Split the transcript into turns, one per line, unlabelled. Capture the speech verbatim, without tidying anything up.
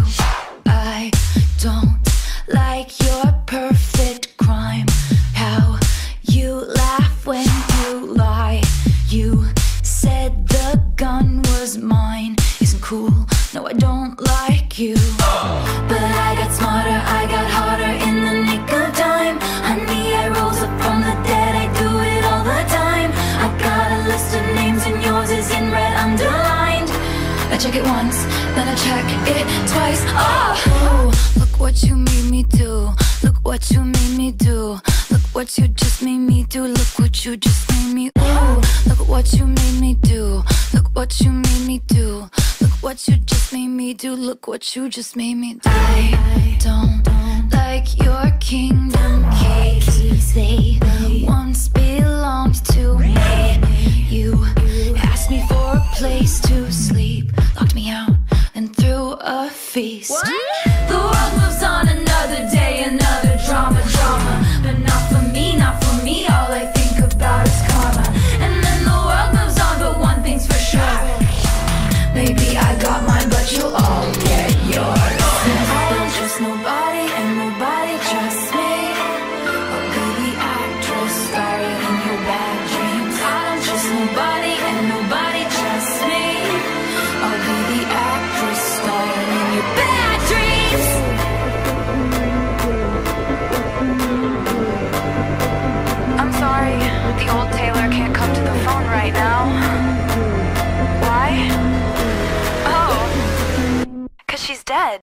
I don't like your perfect crime. How you laugh when you lie. You said the gun was mine. Isn't cool, no I don't like you. But I got smarter, I got harder in the nick of time. Honey, I rose up from the dead, I do it all the time. I got a list of names and yours is in red underlined. I check it once, then I check it twice. Oh, look what you made me do. Look what you made me do. Look what you just made me do. Look what you just made me. Ooh, look what you made me do. Look what you made me do. Look what you just made me do. Look what you just made me do. I don't like your kingdom keys. They once belonged to me. You asked me for a place to sleep, locked me out and threw a feast. What? The world moves on, another day, another drama, drama. But not for me, not for me, all I think about is karma. And then the world moves on, but one thing's for sure. Maybe I got mine, but you'll all get yours. I don't trust nobody, and nobody trusts me. I'll be the actress starring in your bad dreams. I don't trust nobody, and nobody trusts me. I'll be the actress starring in your bad dreams. I'm sorry, the old Taylor can't come to the phone right now. Why? Oh, 'cause she's dead.